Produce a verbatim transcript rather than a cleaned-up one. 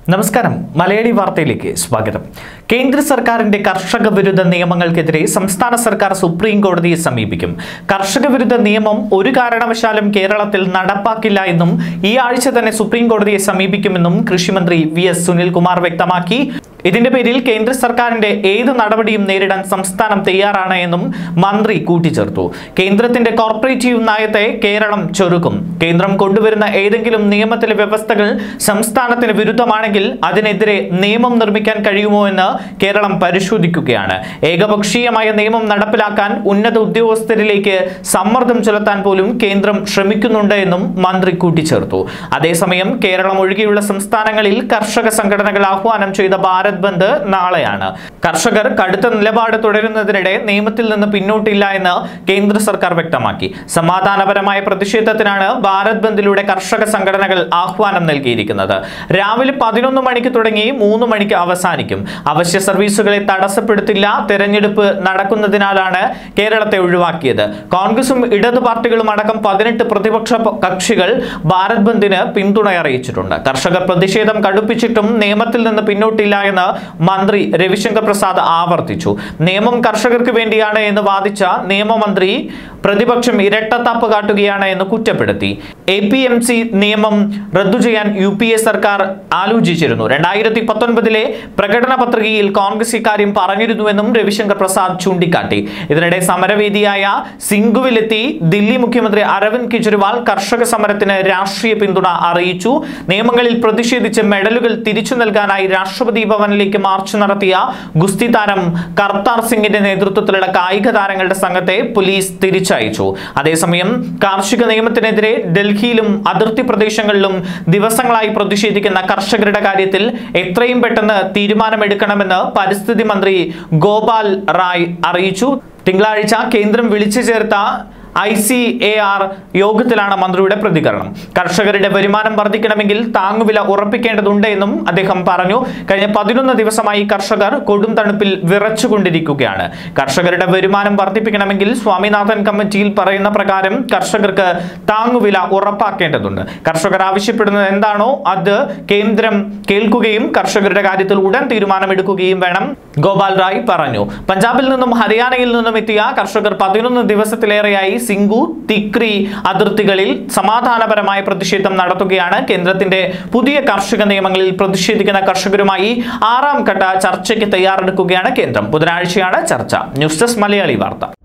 നമസ്കാരം മലയാളി വാർത്തയിലേക്ക് സ്വാഗതം. കേന്ദ്ര സർക്കാരിന്റെ കർഷക വിരുദ്ധ നിയമങ്ങൾക്കെതിരെ സംസ്ഥാന സർക്കാർ സുപ്രീം കോടതിയെ സമീപിക്കും. കർഷക വിരുദ്ധ നിയമം ഒരു കാരണവശാലും കേരളത്തിൽ നടപ്പാക്കില്ല എന്നും ഈ ആഴ്ച തന്നെ സുപ്രീം കോടതിയെ സമീപിക്കുമെന്നും കൃഷിമന്ത്രി വി എസ് സുനിൽകുമാർ വ്യക്തമാക്കി. ഇതിന്റെ പേരിൽ കേന്ദ്ര സർക്കാരിന്റെ ഏത് നടപടിയും നേരിടാൻ സംസ്ഥാനം തയ്യാറാണ് എന്നും മന്ത്രി കൂട്ടിച്ചേർത്തു. കേന്ദ്രത്തിന്റെ കോർപ്പറേറ്റീവ് നയത്തെ കേരളം ചൊരുക്കും. കേന്ദ്രം കൊണ്ടുവരുന്ന ഏതെങ്കിലും നിയമത്തിലെ വ്യവസ്ഥകൾ സംസ്ഥാനത്തിന് വിരുദ്ധമാണെങ്കിൽ അതിനെതിരെ നിയമം നിർമ്മിക്കാൻ കഴിയുമോ എന്ന് കേരളം പരിശോധിക്കുകയാണ്. ഏകപക്ഷീയമായ നിയമം നടപ്പിലാക്കാൻ ഉന്നത ഉദ്യോഗസ്ഥരിലേക്ക് സമ്മർദ്ദം ചെലുത്താൻ പോലും കേന്ദ്രം ശ്രമിക്കുന്നുണ്ട് എന്നും മന്ത്രി കൂട്ടിച്ചേർത്തു. അതേസമയം കേരളം ഒഴികെയുള്ള സംസ്ഥാനങ്ങളിൽ കർഷക സംഘടനകൾ ആഹ്വാനം ചെയ്ത ഭാരത് ബന്ദ് നാളെയാണ്. കർഷകർ കടുത്ത നിലപാട് തുടരുന്നതിനിടെ നിയമത്തിൽ നിന്ന് പിന്നോട്ടില്ല എന്ന് കേന്ദ്ര സർക്കാർ വ്യക്തമാക്കി. സമാധാനപരമായ പ്രതിഷേധത്തിനാണ് ഭാരത് ബന്ദിലൂടെ കർഷക സംഘടനകൾ ആഹ്വാനം നൽകിയിരിക്കുന്നത്. രാവിലെ പതിനൊന്ന് മണിക്ക് തുടങ്ങി മൂന്ന് മണിക്ക് അവസാനിക്കും. അവശ്യ സർവീസുകളെ തടസ്സപ്പെടുത്തില്ല. തെരഞ്ഞെടുപ്പ് നടക്കുന്നതിനാലാണ് കേരളത്തെ ഒഴിവാക്കിയത്. കോൺഗ്രസും ഇടതു പാർട്ടികളും അടക്കം പതിനെട്ട് പ്രതിപക്ഷ കക്ഷികൾ ഭാരത് ബന്ദിന് പിന്തുണ അറിയിച്ചിട്ടുണ്ട്. കർഷകർ പ്രതിഷേധം കടുപ്പിച്ചിട്ടും നിയമത്തിൽ നിന്ന് പിന്നോട്ടില്ല എന്ന് മന്ത്രി രവിശങ്കർ പ്രസാദ് ആവർത്തിച്ചു. നിയമം കർഷകർക്ക് വേണ്ടിയാണ് എന്ന് വാദിച്ച നിയമമന്ത്രി പ്രതിപക്ഷം ഇരട്ടത്താപ്പ് കാട്ടുകയാണ് എന്ന് കുറ്റപ്പെടുത്തി. എ പി എം സി നിയമം റദ്ദു ചെയ്യാൻ യു പി എ സർക്കാർ ആലോചിച്ചിരുന്നു. രണ്ടായിരത്തി പത്തൊൻപതിലെ പ്രകടന പത്രികയിൽ കോൺഗ്രസ് ഇക്കാര്യം പറഞ്ഞിരുന്നുവെന്നും രവിശങ്കർ പ്രസാദ് ചൂണ്ടിക്കാട്ടി. ഇതിനിടെ സമരവേദിയായ സിംഗുവിലെത്തി ദില്ലി മുഖ്യമന്ത്രി അരവിന്ദ് കെജ്രിവാൾ കർഷക സമരത്തിന് രാഷ്ട്രീയ പിന്തുണ അറിയിച്ചു. നിയമങ്ങളിൽ പ്രതിഷേധിച്ച് മെഡലുകൾ തിരിച്ചു നൽകാനായി രാഷ്ട്രപതി ഭവനിലേക്ക് മാർച്ച് നടത്തിയ ഗുസ്തി താരം കർത്താർ സിംഗിന്റെ നേതൃത്വത്തിലുള്ള കായിക താരങ്ങളുടെ സംഘത്തെ പോലീസ് തിരിച്ചയച്ചു. അതേസമയം കാർഷിക നിയമത്തിനെതിരെ ഡൽഹിയിലും അതിർത്തി പ്രദേശങ്ങളിലും ദിവസങ്ങളായി പ്രതിഷേധിക്കുന്ന കർഷകരുടെ കാര്യത്തിൽ എത്രയും പെട്ടെന്ന് തീരുമാനമെടുക്കണമെന്ന് പരിസ്ഥിതി മന്ത്രി ഗോപാൽ റായ് അറിയിച്ചു. തിങ്കളാഴ്ച കേന്ദ്രം വിളിച്ചു ചേർത്ത ഐ സി എ ആർ യോഗത്തിലാണ് മന്ത്രിയുടെ പ്രതികരണം. കർഷകരുടെ വരുമാനം വർദ്ധിക്കണമെങ്കിൽ താങ്ങുവില ഉറപ്പിക്കേണ്ടതുണ്ട് എന്നും അദ്ദേഹം പറഞ്ഞു. കഴിഞ്ഞ പതിനൊന്ന് ദിവസമായി കർഷകർ കൊടും തണുപ്പിൽ വിറച്ചുകൊണ്ടിരിക്കുകയാണ്. കർഷകരുടെ വരുമാനം വർദ്ധിപ്പിക്കണമെങ്കിൽ സ്വാമിനാഥൻ കമ്മിറ്റിയിൽ പറയുന്ന പ്രകാരം കർഷകർക്ക് താങ്ങുവില ഉറപ്പാക്കേണ്ടതുണ്ട്. കർഷകർ ആവശ്യപ്പെടുന്നത് എന്താണോ അത് കേന്ദ്രം കേൾക്കുകയും കർഷകരുടെ കാര്യത്തിൽ ഉടൻ തീരുമാനമെടുക്കുകയും വേണം, ഗോപാൽ റായ് പറഞ്ഞു. പഞ്ചാബിൽ നിന്നും ഹരിയാനയിൽ നിന്നും എത്തിയ കർഷകർ പതിനൊന്ന് ദിവസത്തിലേറെയായി സിംഗു തിക്രി അതിർത്തികളിൽ സമാധാനപരമായ പ്രതിഷേധം നടത്തുകയാണ്. കേന്ദ്രത്തിന്റെ പുതിയ കാർഷിക നിയമങ്ങളിൽ പ്രതിഷേധിക്കുന്ന കർഷകരുമായി ആറാം ഘട്ട ചർച്ചയ്ക്ക് തയ്യാറെടുക്കുകയാണ് കേന്ദ്രം. ബുധനാഴ്ചയാണ് ചർച്ച. ന്യൂസ് ഡെസ്ക് മലയാളി വാർത്ത.